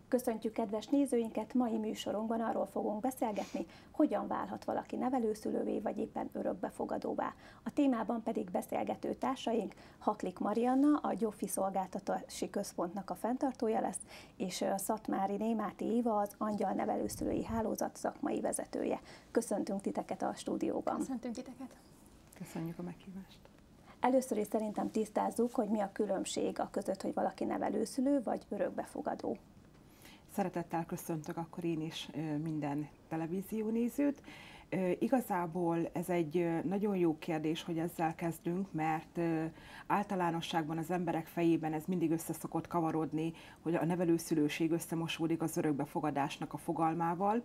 Köszöntjük kedves nézőinket, mai műsorunkban arról fogunk beszélgetni, hogyan válhat valaki nevelőszülővé vagy éppen örökbefogadóvá. A témában pedig beszélgető társaink Haklik Marianna, a Gyófi Szolgáltatási Központnak a fenntartója lesz, és Szatmári Némáti Éva, az Angyal Nevelőszülői Hálózat szakmai vezetője. Köszöntünk titeket a stúdióban. Köszöntünk titeket. Köszönjük a meghívást. Először is szerintem tisztázzuk, hogy mi a különbség a között, hogy valaki nevelőszülő vagy örökbefogadó. Szeretettel köszöntök akkor én is minden televíziónézőt. Igazából ez egy nagyon jó kérdés, hogy ezzel kezdünk, mert általánosságban az emberek fejében ez mindig össze szokott kavarodni, hogy a nevelőszülőség összemosódik az örökbefogadásnak a fogalmával.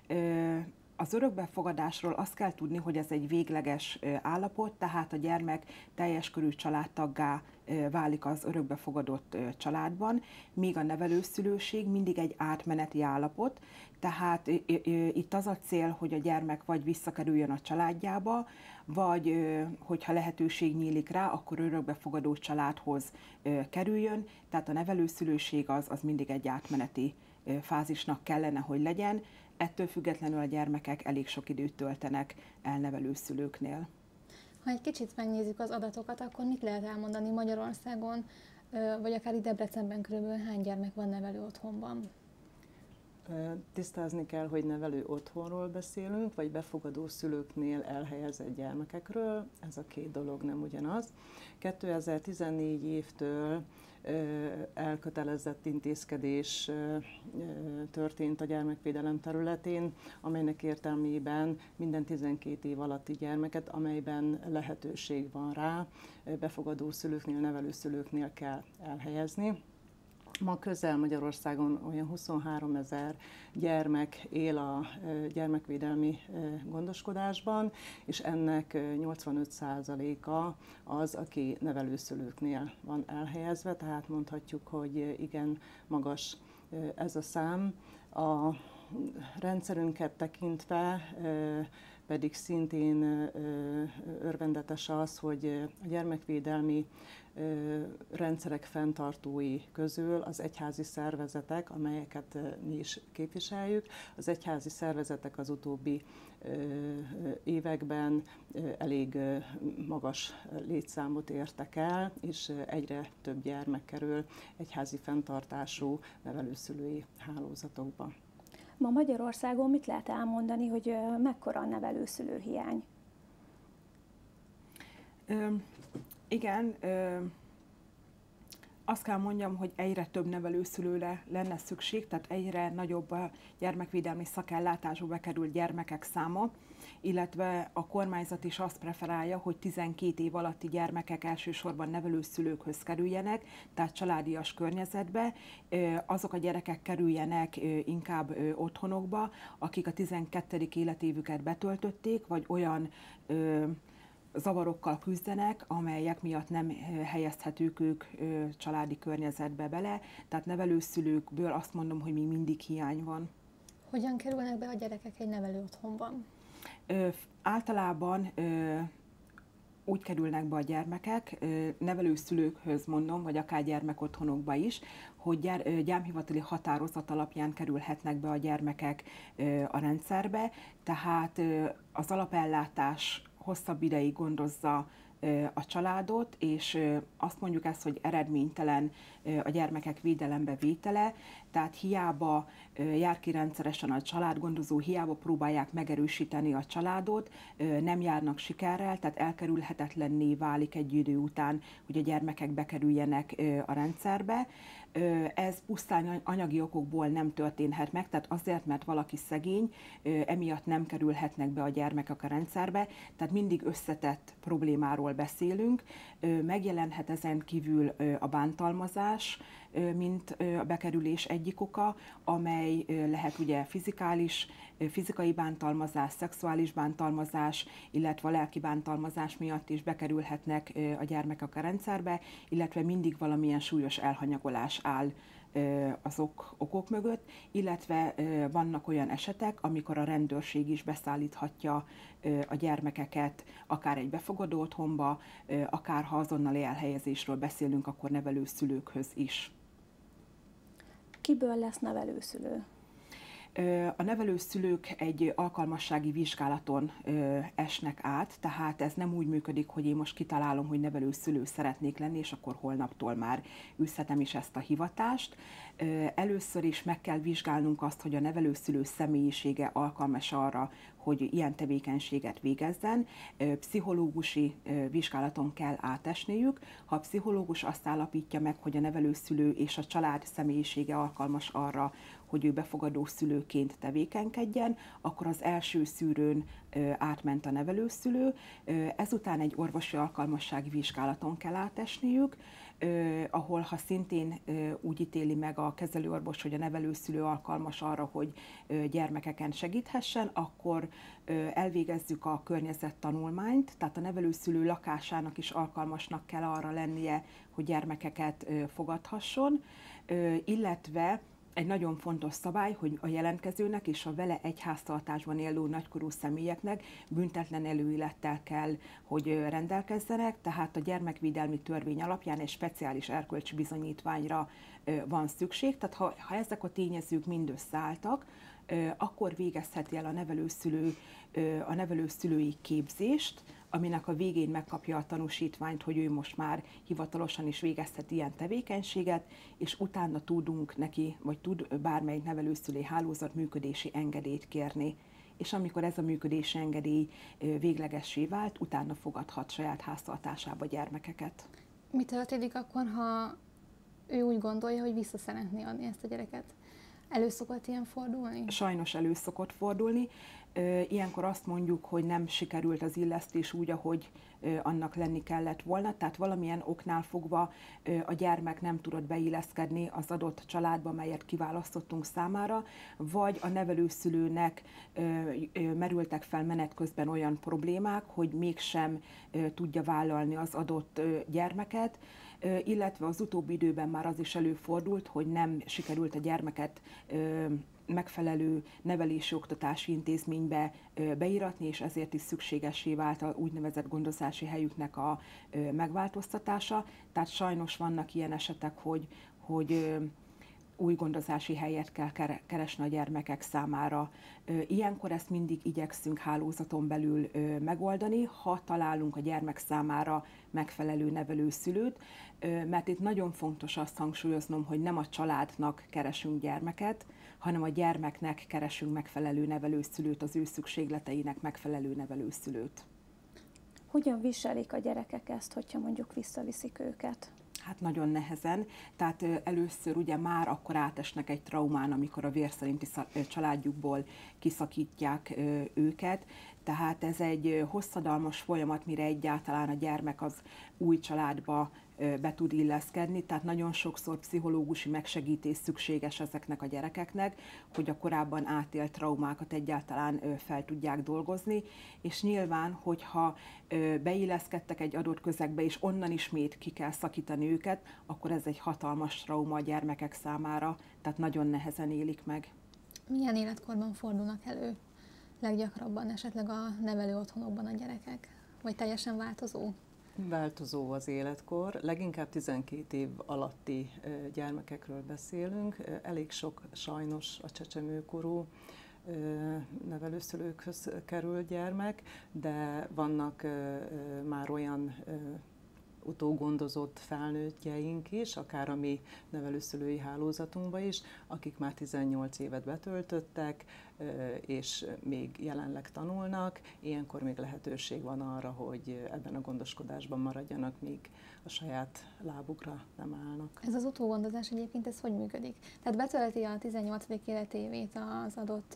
Az örökbefogadásról azt kell tudni, hogy ez egy végleges állapot, tehát a gyermek teljes körű családtaggá válik az örökbefogadott családban, míg a nevelőszülőség mindig egy átmeneti állapot, tehát itt az a cél, hogy a gyermek vagy visszakerüljön a családjába, vagy hogyha lehetőség nyílik rá, akkor örökbefogadó családhoz kerüljön, tehát a nevelőszülőség az mindig egy átmeneti fázisnak kellene, hogy legyen. Ettől függetlenül a gyermekek elég sok időt töltenek el nevelőszülőknél. Ha egy kicsit megnézzük az adatokat, akkor mit lehet elmondani Magyarországon, vagy akár itt Debrecenben körülbelül hány gyermek van nevelő otthonban? Tisztázni kell, hogy nevelő otthonról beszélünk, vagy befogadó szülőknél elhelyezett gyermekekről. Ez a két dolog nem ugyanaz. 2014 évtől elkötelezett intézkedés történt a gyermekvédelem területén, amelynek értelmében minden 12 év alatti gyermeket, amelyben lehetőség van rá, befogadó szülőknél, nevelőszülőknél kell elhelyezni. Ma közel Magyarországon olyan 23 000 gyermek él a gyermekvédelmi gondoskodásban, és ennek 85%-a az, aki nevelőszülőknél van elhelyezve, tehát mondhatjuk, hogy igen magas ez a szám. A rendszerünket tekintve pedig szintén örvendetes az, hogy a gyermekvédelmi rendszerek fenntartói közül az egyházi szervezetek, amelyeket mi is képviseljük, az egyházi szervezetek az utóbbi években elég magas létszámot értek el, és egyre több gyermek kerül egyházi fenntartású nevelőszülői hálózatokba. Ma Magyarországon mit lehet elmondani, hogy mekkora a nevelőszülőhiány? Igen, azt kell mondjam, hogy egyre több nevelőszülőre lenne szükség, tehát egyre nagyobb a gyermekvédelmi szakellátásba bekerült gyermekek száma, illetve a kormányzat is azt preferálja, hogy 12 év alatti gyermekek elsősorban nevelőszülőkhöz kerüljenek, tehát családias környezetbe, azok a gyerekek kerüljenek inkább otthonokba, akik a 12. életévüket betöltötték, vagy olyan zavarokkal küzdenek, amelyek miatt nem helyezhetők ők családi környezetbe bele, tehát nevelőszülőkből azt mondom, hogy még mindig hiány van. Hogyan kerülnek be a gyerekek egy nevelő otthonban? Általában úgy kerülnek be a gyermekek, nevelőszülőkhöz mondom, vagy akár gyermekotthonokba is, hogy gyámhivatali határozat alapján kerülhetnek be a gyermekek a rendszerbe, tehát az alapellátás hosszabb ideig gondozza a családot, és azt mondjuk ezt, hogy eredménytelen a gyermekek védelembe vétele, tehát hiába jár ki rendszeresen a családgondozó, hiába próbálják megerősíteni a családot, nem járnak sikerrel, tehát elkerülhetetlenné válik egy idő után, hogy a gyermekek bekerüljenek a rendszerbe. Ez pusztán anyagi okokból nem történhet meg, tehát azért, mert valaki szegény, emiatt nem kerülhetnek be a gyermekek a rendszerbe, tehát mindig összetett problémáról beszélünk. Megjelenhet ezen kívül a bántalmazás, mint a bekerülés egyik oka, amely lehet ugye fizikai bántalmazás, szexuális bántalmazás, illetve a lelki bántalmazás miatt is bekerülhetnek a gyermekek a rendszerbe, illetve mindig valamilyen súlyos elhanyagolás áll az okok mögött, illetve vannak olyan esetek, amikor a rendőrség is beszállíthatja a gyermekeket akár egy befogadó otthonba, akár ha azonnali elhelyezésről beszélünk, akkor nevelőszülőkhöz is. Kiből lesz nevelőszülő? A nevelőszülők egy alkalmassági vizsgálaton esnek át, tehát ez nem úgy működik, hogy én most kitalálom, hogy nevelőszülő szeretnék lenni, és akkor holnaptól már űzhetem is ezt a hivatást. Először is meg kell vizsgálnunk azt, hogy a nevelőszülő személyisége alkalmas arra, hogy ilyen tevékenységet végezzen. Pszichológusi vizsgálaton kell átesniük. Ha a pszichológus azt állapítja meg, hogy a nevelőszülő és a család személyisége alkalmas arra, hogy ő befogadó szülőként tevékenykedjen, akkor az első szűrőn átment a nevelőszülő, ezután egy orvosi alkalmassági vizsgálaton kell átesniük, ahol ha szintén úgy ítéli meg a kezelőorvos, hogy a nevelőszülő alkalmas arra, hogy gyermekeken segíthessen, akkor elvégezzük a környezettanulmányt, tehát a nevelőszülő lakásának is alkalmasnak kell arra lennie, hogy gyermekeket fogadhasson, illetve egy nagyon fontos szabály, hogy a jelentkezőnek és a vele egy háztartásban élő nagykorú személyeknek büntetlen előélettel kell, hogy rendelkezzenek, tehát a gyermekvédelmi törvény alapján egy speciális erkölcsi bizonyítványra van szükség. Tehát ha ezek a tényezők mind összeálltak, akkor végezheti el a nevelőszülői képzést, aminek a végén megkapja a tanúsítványt, hogy ő most már hivatalosan is végezhet ilyen tevékenységet, és utána tudunk neki, vagy tud bármelyik nevelőszülői hálózat működési engedélyt kérni. És amikor ez a működési engedély véglegessé vált, utána fogadhat saját háztartásába gyermekeket. Mi történik akkor, ha ő úgy gondolja, hogy vissza szeretné adni ezt a gyereket? Elő szokott ilyen fordulni? Sajnos elő szokott fordulni. Ilyenkor azt mondjuk, hogy nem sikerült az illesztés úgy, ahogy annak lenni kellett volna, tehát valamilyen oknál fogva a gyermek nem tudott beilleszkedni az adott családba, melyet kiválasztottunk számára, vagy a nevelőszülőnek merültek fel menet közben olyan problémák, hogy mégsem tudja vállalni az adott gyermeket, illetve az utóbbi időben már az is előfordult, hogy nem sikerült a gyermeket megfelelő nevelési oktatási intézménybe beíratni, és ezért is szükségessé vált a úgynevezett gondozási helyüknek a megváltoztatása. Tehát sajnos vannak ilyen esetek, hogy új gondozási helyet kell keresni a gyermekek számára. Ilyenkor ezt mindig igyekszünk hálózaton belül megoldani, ha találunk a gyermek számára megfelelő nevelőszülőt, mert itt nagyon fontos azt hangsúlyoznom, hogy nem a családnak keresünk gyermeket, hanem a gyermeknek keresünk megfelelő nevelőszülőt, az ő szükségleteinek megfelelő nevelőszülőt. Hogyan viselik a gyerekek ezt, hogyha mondjuk visszaviszik őket? Hát nagyon nehezen, tehát először ugye már akkor átesnek egy traumán, amikor a vérszerinti családjukból kiszakítják őket, tehát ez egy hosszadalmas folyamat, mire egyáltalán a gyermek az új családba be tud illeszkedni, tehát nagyon sokszor pszichológusi megsegítés szükséges ezeknek a gyerekeknek, hogy a korábban átélt traumákat egyáltalán fel tudják dolgozni, és nyilván, hogyha beilleszkedtek egy adott közegbe, és onnan ismét ki kell szakítani őket, akkor ez egy hatalmas trauma a gyermekek számára, tehát nagyon nehezen élik meg. Milyen életkorban fordulnak elő leggyakrabban esetleg a nevelő otthonokban a gyerekek? Vagy teljesen változó? Változó az életkor, leginkább 12 év alatti gyermekekről beszélünk. Elég sok sajnos a csecsemőkorú nevelőszülőkhöz kerül gyermek, de vannak már olyan utógondozott felnőttjeink is, akár a mi nevelőszülői hálózatunkba is, akik már 18 évet betöltöttek, és még jelenleg tanulnak. Ilyenkor még lehetőség van arra, hogy ebben a gondoskodásban maradjanak, míg a saját lábukra nem állnak. Ez az utógondozás egyébként, ez hogy működik? Tehát betölti a 18. életévét az adott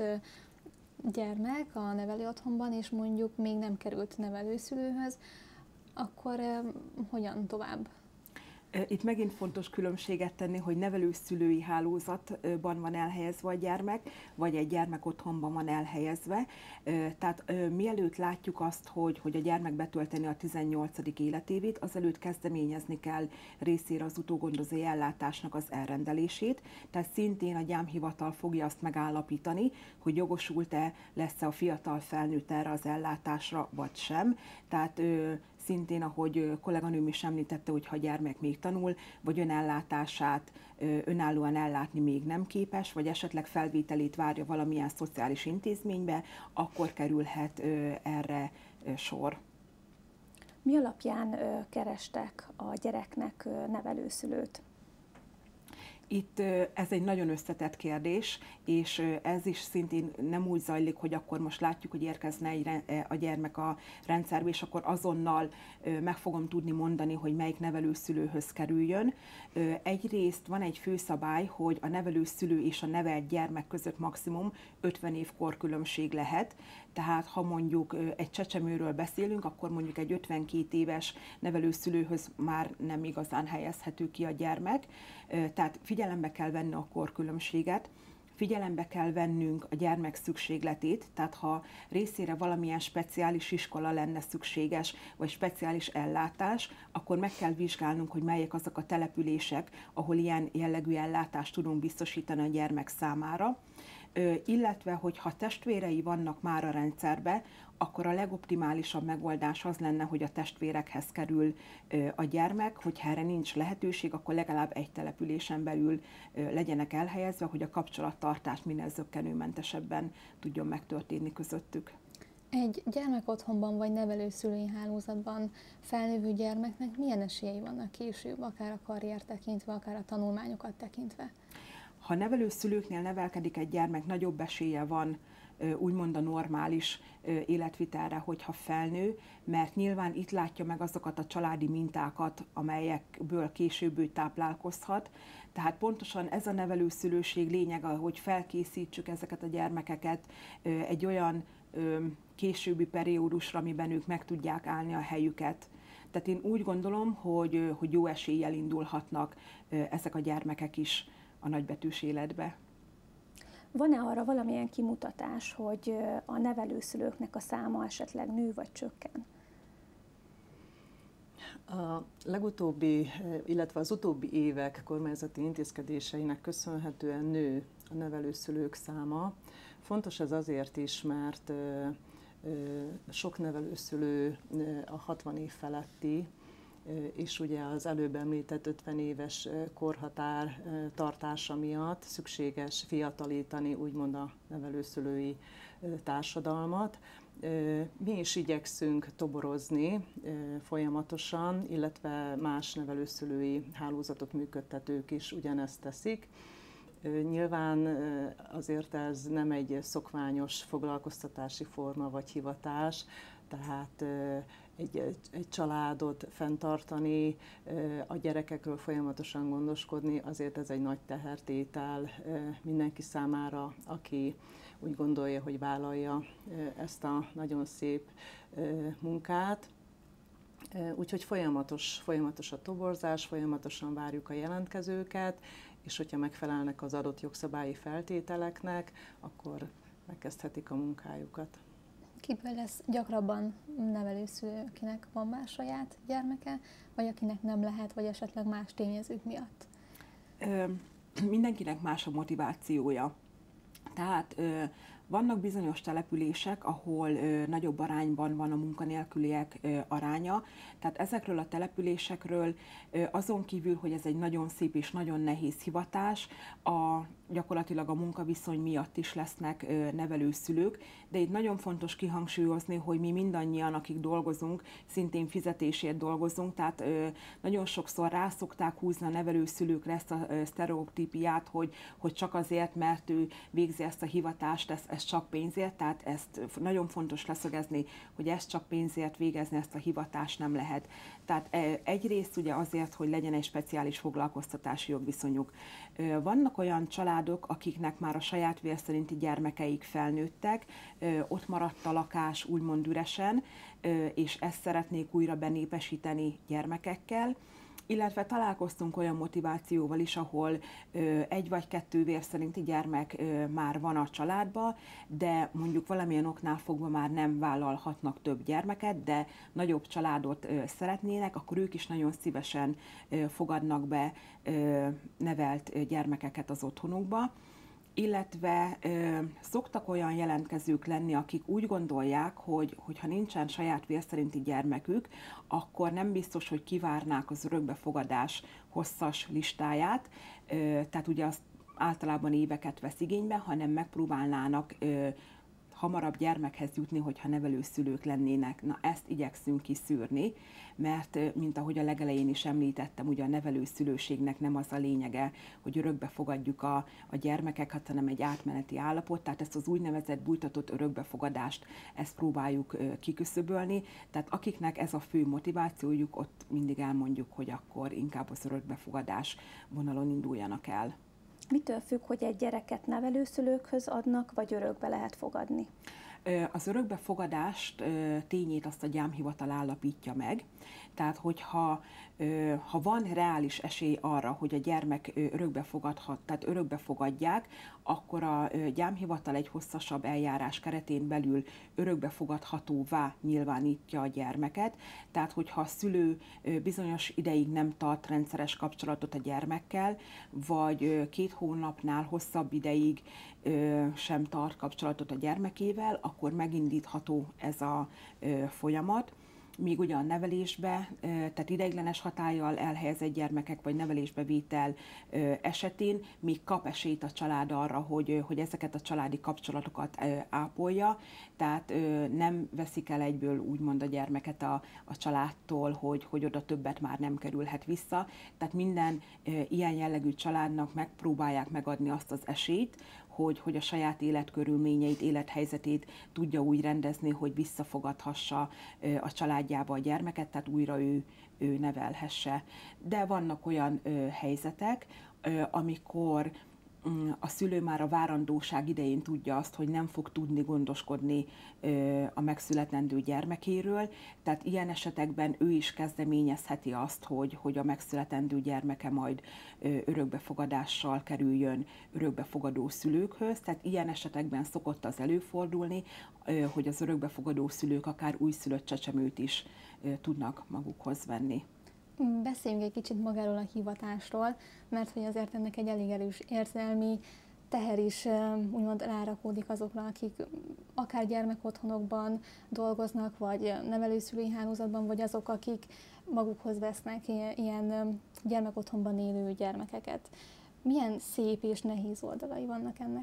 gyermek a nevelő otthonban, és mondjuk még nem került nevelőszülőhöz, akkor hogyan tovább? Itt megint fontos különbséget tenni, hogy nevelőszülői hálózatban van elhelyezve a gyermek, vagy egy gyermek otthonban van elhelyezve. Tehát mielőtt látjuk azt, hogy a gyermek betölteni a 18. életévét, azelőtt kezdeményezni kell részére az utógondozói ellátásnak az elrendelését. Tehát szintén a gyámhivatal fogja azt megállapítani, hogy jogosult-e lesz a fiatal felnőtt erre az ellátásra, vagy sem. Tehát szintén, ahogy kolléganőm is említette, hogy ha a gyermek még tanul, vagy önellátását önállóan ellátni még nem képes, vagy esetleg felvételét várja valamilyen szociális intézménybe, akkor kerülhet erre sor. Mi alapján kerestek a gyereknek nevelőszülőt? Itt ez egy nagyon összetett kérdés, és ez is szintén nem úgy zajlik, hogy akkor most látjuk, hogy érkezne a gyermek a rendszerbe, és akkor azonnal meg fogom tudni mondani, hogy melyik nevelőszülőhöz kerüljön. Egyrészt van egy főszabály, hogy a nevelőszülő és a nevelt gyermek között maximum 50 év korkülönbség lehet, tehát ha mondjuk egy csecsemőről beszélünk, akkor mondjuk egy 52 éves nevelőszülőhöz már nem igazán helyezhető ki a gyermek, tehát figyelembe kell venni a korkülönbséget, figyelembe kell vennünk a gyermek szükségletét, tehát ha részére valamilyen speciális iskola lenne szükséges, vagy speciális ellátás, akkor meg kell vizsgálnunk, hogy melyek azok a települések, ahol ilyen jellegű ellátást tudunk biztosítani a gyermek számára. Illetve, hogyha testvérei vannak már a rendszerbe, akkor a legoptimálisabb megoldás az lenne, hogy a testvérekhez kerül a gyermek, hogyha erre nincs lehetőség, akkor legalább egy településen belül legyenek elhelyezve, hogy a kapcsolattartás minél zökkenőmentesebben tudjon megtörténni közöttük. Egy gyermekotthonban vagy nevelőszülői hálózatban felnövő gyermeknek milyen esélyei vannak később, akár a karrier tekintve, akár a tanulmányokat tekintve? Ha nevelőszülőknél nevelkedik egy gyermek, nagyobb esélye van úgymond a normális életvitelre, hogyha felnő, mert nyilván itt látja meg azokat a családi mintákat, amelyekből később ő táplálkozhat. Tehát pontosan ez a nevelőszülőség lényege, hogy felkészítsük ezeket a gyermekeket egy olyan későbbi periódusra, amiben ők meg tudják állni a helyüket. Tehát én úgy gondolom, hogy jó eséllyel indulhatnak ezek a gyermekek is a nagybetűs életbe. Van-e arra valamilyen kimutatás, hogy a nevelőszülőknek a száma esetleg nő vagy csökken? A legutóbbi, illetve az utóbbi évek kormányzati intézkedéseinek köszönhetően nő a nevelőszülők száma. Fontos ez azért is, mert sok nevelőszülő a 60 év feletti, és ugye az előbb említett 50 éves korhatár tartása miatt szükséges fiatalítani úgymond a nevelőszülői társadalmat. Mi is igyekszünk toborozni folyamatosan, illetve más nevelőszülői hálózatot működtetők is ugyanezt teszik. Nyilván azért ez nem egy szokványos foglalkoztatási forma vagy hivatás, tehát egy családot fenntartani, a gyerekekről folyamatosan gondoskodni, azért ez egy nagy tehertétel mindenki számára, aki úgy gondolja, hogy vállalja ezt a nagyon szép munkát. Úgyhogy folyamatos a toborzás, folyamatosan várjuk a jelentkezőket, és hogyha megfelelnek az adott jogszabályi feltételeknek, akkor megkezdhetik a munkájukat. Kiből lesz gyakrabban nevelőszülő, akinek van már saját gyermeke, vagy akinek nem lehet, vagy esetleg más tényezők miatt? Mindenkinek más a motivációja. Tehát vannak bizonyos települések, ahol nagyobb arányban van a munkanélküliek aránya, tehát ezekről a településekről azon kívül, hogy ez egy nagyon szép és nagyon nehéz hivatás, gyakorlatilag a munkaviszony miatt is lesznek nevelőszülők, de itt nagyon fontos kihangsúlyozni, hogy mi mindannyian, akik dolgozunk, szintén fizetésért dolgozunk, tehát nagyon sokszor rászokták húzni a nevelőszülőkre ezt a sztereotípiát, hogy csak azért, mert ő végzi ezt a hivatást, ez csak pénzért, tehát ezt nagyon fontos leszögezni, hogy ezt csak pénzért végezni, ezt a hivatást nem lehet. Tehát egyrészt ugye azért, hogy legyen egy speciális foglalkoztatási jogviszonyuk. Vannak olyan családok, akiknek már a saját vér szerinti gyermekeik felnőttek, ott maradt a lakás úgymond üresen, és ezt szeretnék újra benépesíteni gyermekekkel, illetve találkoztunk olyan motivációval is, ahol egy vagy kettő vér szerinti gyermek már van a családban, de mondjuk valamilyen oknál fogva már nem vállalhatnak több gyermeket, de nagyobb családot szeretnének, akkor ők is nagyon szívesen fogadnak be nevelt gyermekeket az otthonukba. illetve szoktak olyan jelentkezők lenni, akik úgy gondolják, hogy ha nincsen saját vérszerinti gyermekük, akkor nem biztos, hogy kivárnák az örökbefogadás hosszas listáját, tehát ugye azt általában éveket vesz igénybe, hanem megpróbálnának hamarabb gyermekhez jutni, hogyha nevelőszülők lennének. Na, ezt igyekszünk kiszűrni, mert mint ahogy a legelején is említettem, ugye a nevelőszülőségnek nem az a lényege, hogy örökbe fogadjuk a gyermekeket, hanem egy átmeneti állapot, tehát ezt az úgynevezett bújtatott örökbefogadást, ezt próbáljuk kiküszöbölni, tehát akiknek ez a fő motivációjuk, ott mindig elmondjuk, hogy akkor inkább az örökbefogadás vonalon induljanak el. Mitől függ, hogy egy gyereket nevelőszülőkhöz adnak, vagy örökbe lehet fogadni? Az örökbefogadást tényét azt a gyámhivatal állapítja meg, tehát hogyha van reális esély arra, hogy a gyermek örökbefogadják, akkor a gyámhivatal egy hosszasabb eljárás keretén belül örökbefogadhatóvá nyilvánítja a gyermeket, tehát hogyha a szülő bizonyos ideig nem tart rendszeres kapcsolatot a gyermekkel, vagy 2 hónapnál hosszabb ideig sem tart kapcsolatot a gyermekével, akkor megindítható ez a folyamat. Míg ugye a nevelésbe, tehát ideiglenes hatállyal elhelyezett gyermekek vagy nevelésbe vétel esetén még kap esélyt a család arra, hogy ezeket a családi kapcsolatokat ápolja, tehát nem veszik el egyből úgymond a gyermeket a családtól, hogy oda többet már nem kerülhet vissza. Tehát minden ilyen jellegű családnak megpróbálják megadni azt az esélyt, hogy a saját életkörülményeit, élethelyzetét tudja úgy rendezni, hogy visszafogadhassa a családjába a gyermeket, tehát újra ő nevelhesse. De vannak olyan helyzetek, amikor a szülő már a várandóság idején tudja azt, hogy nem fog tudni gondoskodni a megszületendő gyermekéről, tehát ilyen esetekben ő is kezdeményezheti azt, hogy a megszületendő gyermeke majd örökbefogadással kerüljön örökbefogadó szülőkhöz, tehát ilyen esetekben szokott az előfordulni, hogy az örökbefogadó szülők akár újszülött csecsemőt is tudnak magukhoz venni. Beszéljünk egy kicsit magáról a hivatásról, mert hogy azért ennek egy elég erős érzelmi teher is úgymond rárakódik azokra, akik akár gyermekotthonokban dolgoznak, vagy nevelőszülői hálózatban, vagy azok, akik magukhoz vesznek ilyen gyermekotthonban élő gyermekeket. Milyen szép és nehéz oldalai vannak ennek?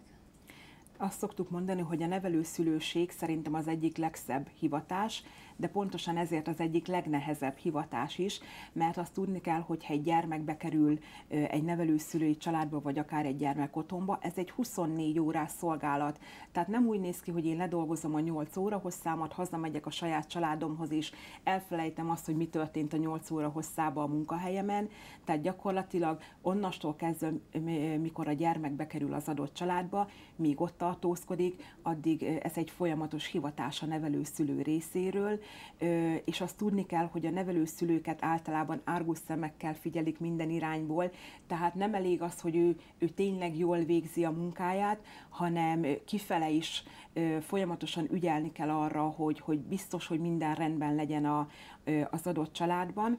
Azt szoktuk mondani, hogy a nevelőszülőség szerintem az egyik legszebb hivatás, de pontosan ezért az egyik legnehezebb hivatás is, mert azt tudni kell, hogyha egy gyermek bekerül egy nevelőszülői családba, vagy akár egy gyermekotthonba, ez egy 24 órás szolgálat. Tehát nem úgy néz ki, hogy én ledolgozom a 8 óra hosszámat, hazamegyek a saját családomhoz, és elfelejtem azt, hogy mi történt a 8 óra hosszában a munkahelyemen. Tehát gyakorlatilag onnastól kezdve, mikor a gyermek bekerül az adott családba, míg ott tartózkodik, addig ez egy folyamatos hivatás a nevelőszülő részéről, és azt tudni kell, hogy a nevelőszülőket általában árgus szemekkel figyelik minden irányból, tehát nem elég az, hogy ő tényleg jól végzi a munkáját, hanem kifele is folyamatosan ügyelni kell arra, hogy biztos, hogy minden rendben legyen az adott családban.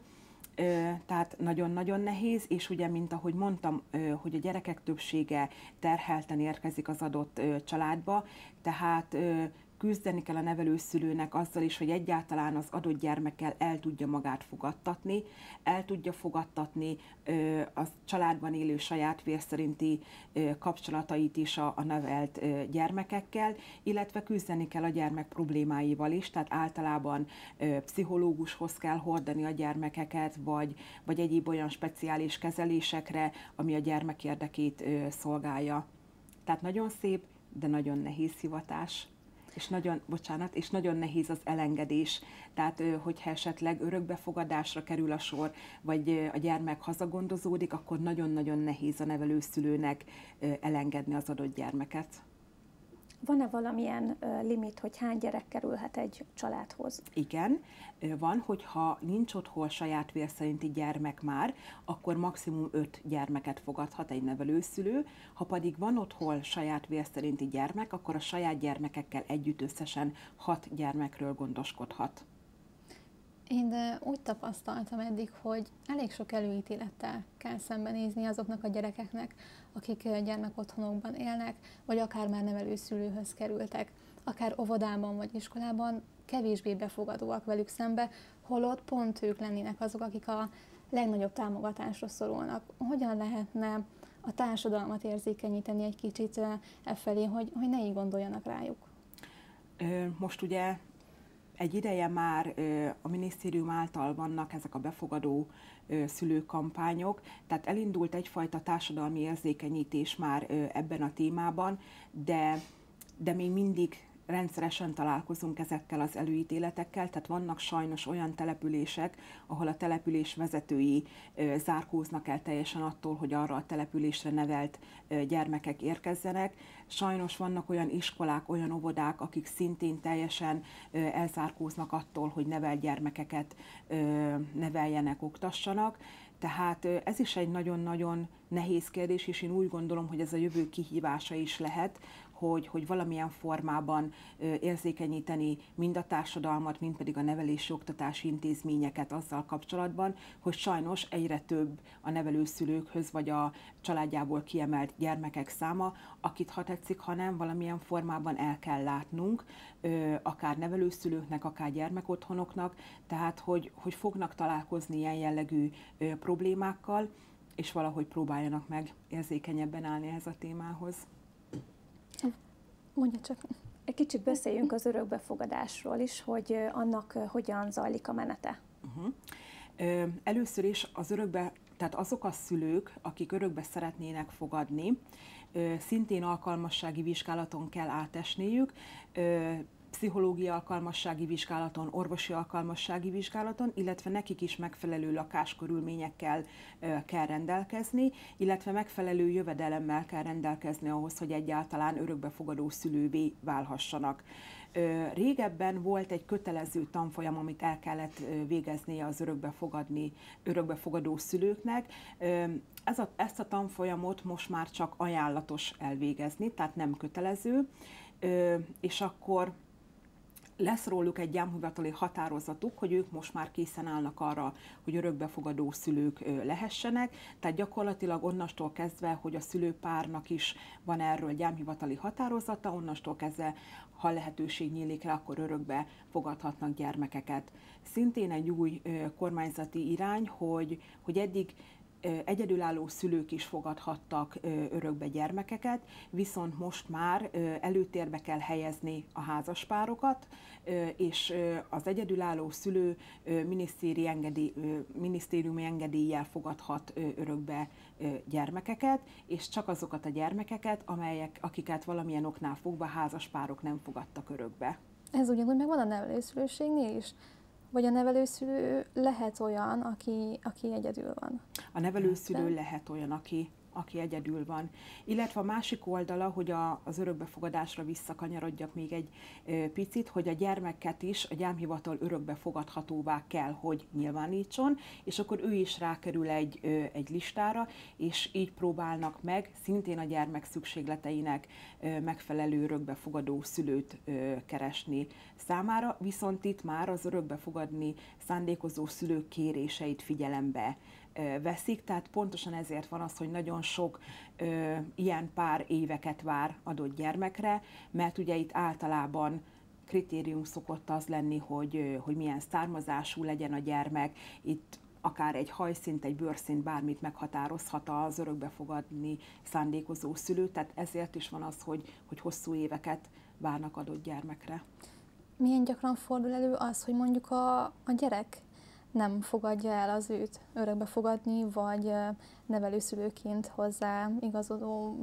Tehát nagyon-nagyon nehéz, és ugye, mint ahogy mondtam, hogy a gyerekek többsége terhelten érkezik az adott családba, tehát küzdeni kell a nevelőszülőnek azzal is, hogy egyáltalán az adott gyermekkel el tudja magát fogadtatni, el tudja fogadtatni a családban élő saját vérszerinti kapcsolatait is a nevelt gyermekekkel, illetve küzdeni kell a gyermek problémáival is, tehát általában pszichológushoz kell hordani a gyermekeket, vagy egyéb olyan speciális kezelésekre, ami a gyermek érdekét szolgálja. Tehát nagyon szép, de nagyon nehéz hivatás. És nagyon nehéz az elengedés. Tehát, hogyha esetleg örökbefogadásra kerül a sor, vagy a gyermek hazagondozódik, akkor nagyon-nagyon nehéz a nevelőszülőnek elengedni az adott gyermeket. Van-e valamilyen limit, hogy hány gyerek kerülhet egy családhoz? Igen, van, hogyha nincs otthon saját vérszerinti gyermek már, akkor maximum 5 gyermeket fogadhat egy nevelőszülő, ha pedig van otthon saját vérszerinti gyermek, akkor a saját gyermekekkel együtt összesen 6 gyermekről gondoskodhat. Én úgy tapasztaltam eddig, hogy elég sok előítélettel kell szembenézni azoknak a gyerekeknek, akik gyermekotthonokban élnek, vagy akár már nevelőszülőhöz kerültek, akár óvodában vagy iskolában kevésbé befogadóak velük szembe, holott pont ők lennének azok, akik a legnagyobb támogatásra szorulnak. Hogyan lehetne a társadalmat érzékenyíteni egy kicsit felé, hogy ne így gondoljanak rájuk? Most ugye egy ideje már a minisztérium által vannak ezek a befogadó szülőkampányok, tehát elindult egyfajta társadalmi érzékenyítés már ebben a témában, de még mindig rendszeresen találkozunk ezekkel az előítéletekkel, tehát vannak sajnos olyan települések, ahol a település vezetői zárkóznak el teljesen attól, hogy arra a településre nevelt gyermekek érkezzenek. Sajnos vannak olyan iskolák, olyan óvodák, akik szintén teljesen elzárkóznak attól, hogy nevelt gyermekeket neveljenek, oktassanak. Tehát ez is egy nagyon-nagyon nehéz kérdés, és én úgy gondolom, hogy ez a jövő kihívása is lehet, hogy valamilyen formában érzékenyíteni mind a társadalmat, mind pedig a nevelési oktatási intézményeket azzal kapcsolatban, hogy sajnos egyre több a nevelőszülőkhöz vagy a családjából kiemelt gyermekek száma, akit ha tetszik, ha nem, valamilyen formában el kell látnunk, akár nevelőszülőknek, akár gyermekotthonoknak, tehát hogy fognak találkozni ilyen jellegű problémákkal, és valahogy próbáljanak meg érzékenyebben állni ehhez a témához. Mondja csak. Egy kicsit beszéljünk az örökbefogadásról is, hogy annak hogyan zajlik a menete. Először is tehát azok a szülők, akik örökbe szeretnének fogadni, szintén alkalmassági vizsgálaton kell átesniük, pszichológiai alkalmassági vizsgálaton, orvosi alkalmassági vizsgálaton, illetve nekik is megfelelő lakáskörülményekkel kell rendelkezni, illetve megfelelő jövedelemmel kell rendelkezni ahhoz, hogy egyáltalán örökbefogadó szülővé válhassanak. Régebben volt egy kötelező tanfolyam, amit el kellett végeznie az örökbefogadó szülőknek. Ezt a tanfolyamot most már csak ajánlatos elvégezni, tehát nem kötelező, és akkor lesz róluk egy gyámhivatali határozatuk, hogy ők most már készen állnak arra, hogy örökbefogadó szülők lehessenek, tehát gyakorlatilag onnastól kezdve, hogy a szülőpárnak is van erről gyámhivatali határozata, onnastól kezdve, ha lehetőség nyílik rá, akkor örökbe fogadhatnak gyermekeket. Szintén egy új kormányzati irány, hogy eddig egyedülálló szülők is fogadhattak örökbe gyermekeket, viszont most már előtérbe kell helyezni a házaspárokat, és az egyedülálló szülő minisztériumi engedéllyel fogadhat örökbe gyermekeket, és csak azokat a gyermekeket, akiket valamilyen oknál fogva házaspárok nem fogadtak örökbe. Ez ugyanúgy megvan a nevelőszülőségnél is? Vagy a nevelőszülő lehet olyan, aki egyedül van? A nevelőszülő lehet olyan, aki egyedül van. Illetve a másik oldala, hogy az örökbefogadásra visszakanyarodjak még egy picit, hogy a gyermeket is a gyámhivatal örökbefogadhatóvá kell, hogy nyilvánítson, és akkor ő is rákerül egy listára, és így próbálnak meg szintén a gyermek szükségleteinek megfelelő örökbefogadó szülőt keresni számára, viszont itt már az örökbefogadni szándékozó szülők kéréseit figyelembe veszik, tehát pontosan ezért van az, hogy nagyon sok ilyen pár éveket vár adott gyermekre, mert ugye itt általában kritérium szokott az lenni, hogy milyen származású legyen a gyermek, itt akár egy hajszint, egy bőrszint, bármit meghatározhat az örökbefogadni szándékozó szülő, tehát ezért is van az, hogy hosszú éveket várnak adott gyermekre. Milyen gyakran fordul elő az, hogy mondjuk a gyerek nem fogadja el az őt örökbe fogadni, vagy nevelőszülőként hozzá igazodó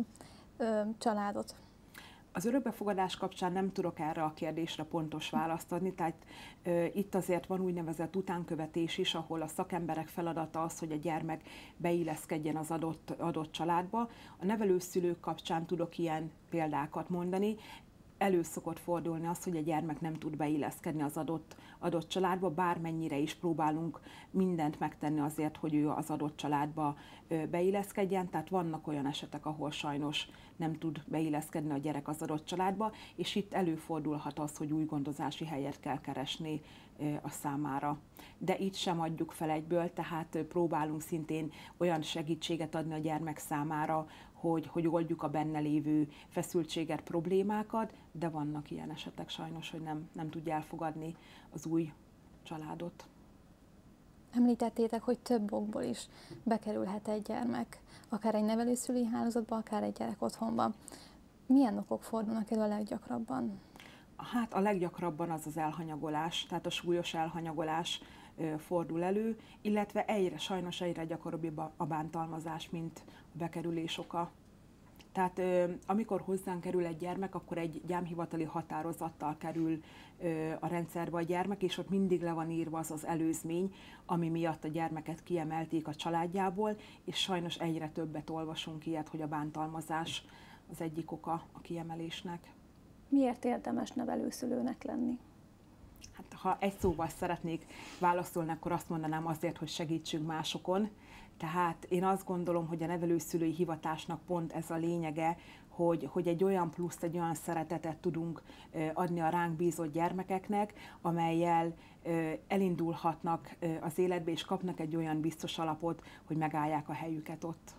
családot? Az örökbefogadás kapcsán nem tudok erre a kérdésre pontos választ adni, tehát itt azért van úgynevezett utánkövetés is, ahol a szakemberek feladata az, hogy a gyermek beilleszkedjen az adott családba. A nevelőszülők kapcsán tudok ilyen példákat mondani. Elő szokott fordulni az, hogy a gyermek nem tud beilleszkedni az adott családba, bármennyire is próbálunk mindent megtenni azért, hogy ő az adott családba beilleszkedjen, tehát vannak olyan esetek, ahol sajnos nem tud beilleszkedni a gyerek az adott családba, és itt előfordulhat az, hogy új gondozási helyet kell keresni a számára. De itt sem adjuk fel egyből, tehát próbálunk szintén olyan segítséget adni a gyermek számára, hogy oldjuk a benne lévő feszültséget, problémákat, de vannak ilyen esetek sajnos, hogy nem tudja elfogadni az új családot. Említettétek, hogy több okból is bekerülhet egy gyermek, akár egy nevelőszülői hálózatba, akár egy gyerek otthonba. Milyen okok fordulnak elő a leggyakrabban? Hát a leggyakrabban az elhanyagolás, tehát a súlyos elhanyagolás fordul elő, illetve sajnos egyre gyakoribb a bántalmazás, mint a bekerülés oka. Tehát amikor hozzánk kerül egy gyermek, akkor egy gyámhivatali határozattal kerül a rendszerbe a gyermek, és ott mindig le van írva az előzmény, ami miatt a gyermeket kiemelték a családjából, és sajnos egyre többet olvasunk ilyet, hogy a bántalmazás az egyik oka a kiemelésnek. Miért érdemes nevelőszülőnek lenni? Hát, ha egy szóval szeretnék válaszolni, akkor azt mondanám azért, hogy segítsünk másokon. Tehát én azt gondolom, hogy a nevelőszülői hivatásnak pont ez a lényege, hogy egy olyan pluszt, egy olyan szeretetet tudunk adni a ránk bízott gyermekeknek, amellyel elindulhatnak az életbe, és kapnak egy olyan biztos alapot, hogy megállják a helyüket ott.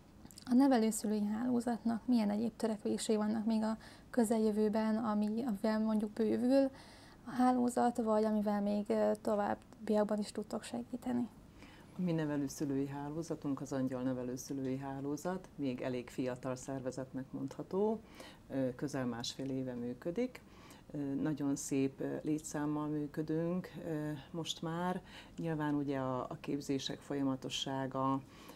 A nevelőszülői hálózatnak milyen egyéb törekvései vannak még a közeljövőben, amivel mondjuk bővül a hálózat, vagy amivel még továbbiakban is tudtok segíteni? A mi nevelőszülői hálózatunk, az Angyal Nevelőszülői Hálózat, még elég fiatal szervezetnek mondható, közel 1,5 éve működik. Nagyon szép létszámmal működünk most már. Nyilván ugye a képzések folyamatossága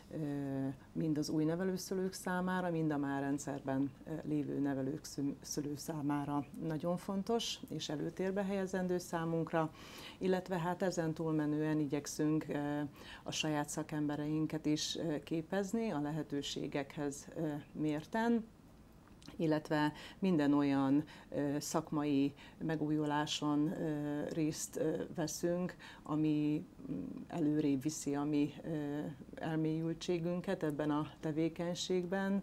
mind az új nevelőszülők számára, mind a már rendszerben lévő nevelőszülő számára nagyon fontos és előtérbe helyezendő számunkra, illetve hát ezen túlmenően igyekszünk a saját szakembereinket is képezni a lehetőségekhez mérten, illetve minden olyan szakmai megújuláson részt veszünk, ami előrébb viszi a mi elmélyültségünket ebben a tevékenységben.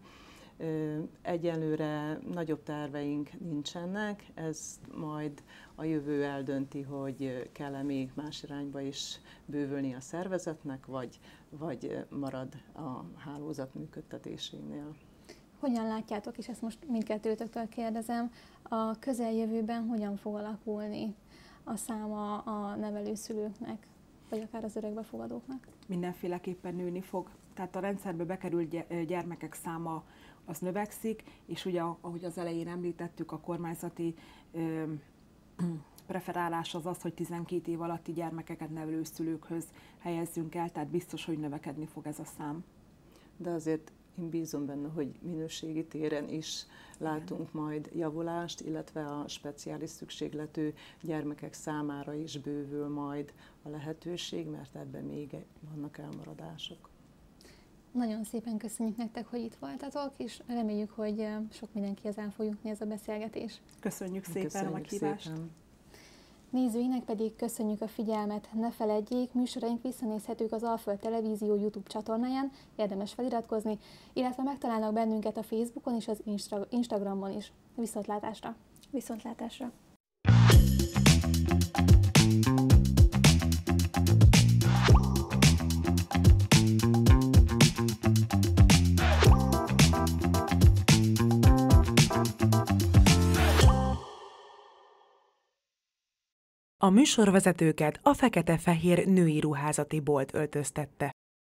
Egyelőre nagyobb terveink nincsenek, ez majd a jövő eldönti, hogy kell-e még más irányba is bővülni a szervezetnek, vagy marad a hálózat működtetésénél. Hogyan látjátok, és ezt most mindkettőtöktől kérdezem, a közeljövőben hogyan fog alakulni a száma a nevelőszülőknek, vagy akár az örökbefogadóknak? Mindenféleképpen nőni fog. Tehát a rendszerbe bekerült gyermekek száma az növekszik, és ugye, ahogy az elején említettük, a kormányzati preferálás az, hogy 12 év alatti gyermekeket nevelőszülőkhöz helyezzünk el, tehát biztos, hogy növekedni fog ez a szám. De azért én bízom benne, hogy minőségi téren is látunk majd javulást, illetve a speciális szükségletű gyermekek számára is bővül majd a lehetőség, mert ebben még vannak elmaradások. Nagyon szépen köszönjük nektek, hogy itt voltatok, és reméljük, hogy sok mindenkihez el fog jutni ez a beszélgetés. Köszönjük szépen a meghívást! Nézőinek pedig köszönjük a figyelmet, ne feledjék, műsoraink visszanézhetők az Alföld Televízió YouTube csatornáján, érdemes feliratkozni, illetve megtalálnak bennünket a Facebookon és az Instagramon is. Viszontlátásra! Viszontlátásra! A műsorvezetőket a fekete-fehér női ruházati bolt öltöztette.